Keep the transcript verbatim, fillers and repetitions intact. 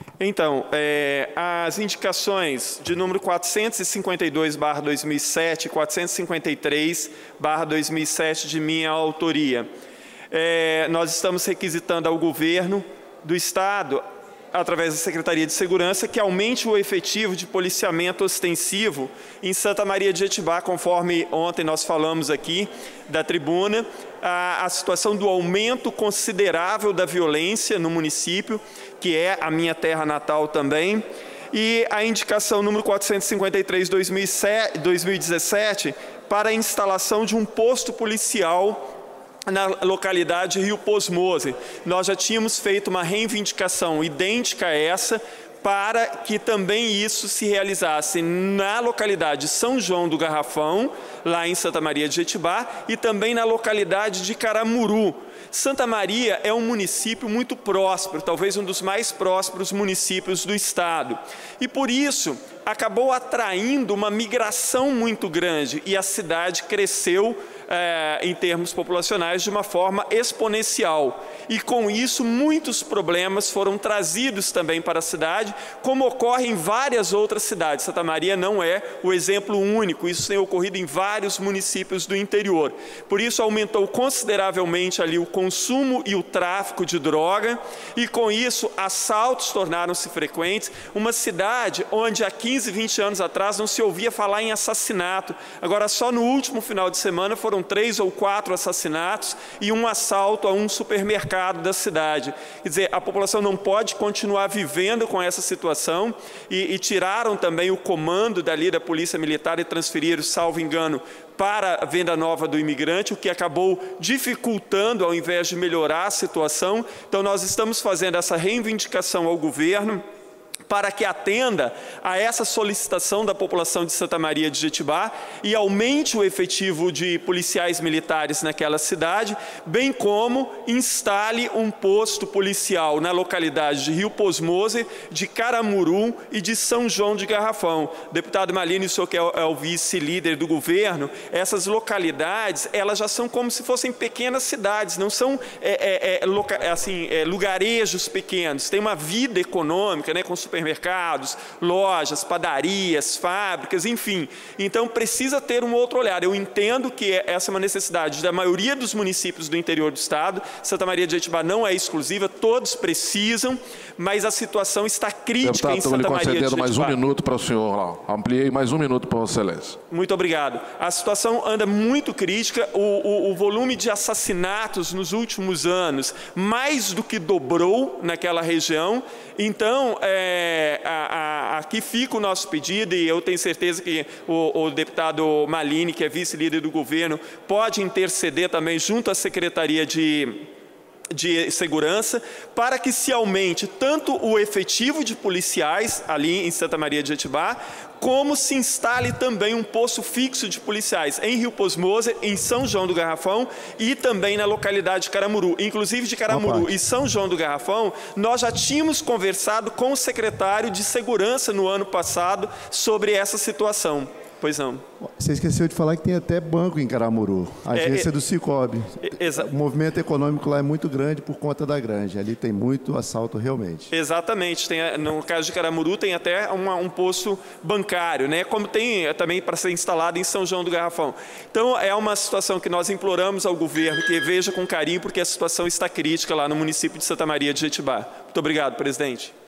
Então, é, as indicações de número quatrocentos e cinquenta e dois barra dois mil e sete e quatrocentos e cinquenta e três barra dois mil e sete de minha autoria. É, nós estamos requisitando ao governo do Estado, através da Secretaria de Segurança, que aumente o efetivo de policiamento ostensivo em Santa Maria de Jetibá, conforme ontem nós falamos aqui da tribuna, a, a situação do aumento considerável da violência no município, que é a minha terra natal também, e a indicação número quatrocentos e cinquenta e três barra dois mil e dezessete para a instalação de um posto policial na localidade Rio Posmose. Nós já tínhamos feito uma reivindicação idêntica a essa para que também isso se realizasse na localidade São João do Garrafão, lá em Santa Maria de Jetibá, e também na localidade de Caramuru. Santa Maria é um município muito próspero, talvez um dos mais prósperos municípios do estado. E por isso acabou atraindo uma migração muito grande e a cidade cresceu é, em termos populacionais de uma forma exponencial. E com isso muitos problemas foram trazidos também para a cidade, como ocorre em várias outras cidades. Santa Maria não é o exemplo único, isso tem ocorrido em vários municípios do interior. Por isso aumentou consideravelmente ali o consumo e o tráfico de droga, e com isso assaltos tornaram-se frequentes. Uma cidade onde há quinze, vinte anos atrás não se ouvia falar em assassinato, agora só no último final de semana foram três ou quatro assassinatos e um assalto a um supermercado da cidade. Quer dizer, a população não pode continuar vivendo com essa situação, e, e tiraram também o comando dali da Polícia Militar e transferiram, salvo engano, para a Venda Nova do Imigrante, o que acabou dificultando ao invés de melhorar a situação. Então nós estamos fazendo essa reivindicação ao governo para que atenda a essa solicitação da população de Santa Maria de Jetibá e aumente o efetivo de policiais militares naquela cidade, bem como instale um posto policial na localidade de Rio Posmose, de Caramuru e de São João de Garrafão. Deputado Malini, o senhor que é o vice-líder do governo, essas localidades, elas já são como se fossem pequenas cidades, não são é, é, é, loca, assim, é, lugarejos pequenos, tem uma vida econômica, né, com supermercados, lojas, padarias, fábricas, enfim. Então precisa ter um outro olhar. Eu entendo que essa é uma necessidade da maioria dos municípios do interior do estado. Santa Maria de Jetibá não é exclusiva, todos precisam, mas a situação está crítica Deputado, em Santa Maria de Jetibá. Deputado, mais um minuto para o senhor lá. Ampliei mais um minuto para Vossa Excelência. Muito obrigado. A situação anda muito crítica, o, o, o volume de assassinatos nos últimos anos mais do que dobrou naquela região. Então, é, a, a, aqui fica o nosso pedido, e eu tenho certeza que o, o deputado Malini, que é vice-líder do governo, pode interceder também junto à Secretaria de, de Segurança, para que se aumente tanto o efetivo de policiais ali em Santa Maria de Jetibá, como se instale também um posto fixo de policiais em Rio Posmose, em São João do Garrafão e também na localidade de Caramuru. Inclusive de Caramuru e São João do Garrafão, nós já tínhamos conversado com o secretário de Segurança no ano passado sobre essa situação. Pois não. Você esqueceu de falar que tem até banco em Caramuru, agência é, é, do Cicobi. É, o movimento econômico lá é muito grande por conta da granja. Ali tem muito assalto realmente. Exatamente. Tem, no caso de Caramuru tem até uma, um posto bancário, né? Como tem também para ser instalado em São João do Garrafão. Então é uma situação que nós imploramos ao governo que veja com carinho, porque a situação está crítica lá no município de Santa Maria de Jetibá. Muito obrigado, presidente.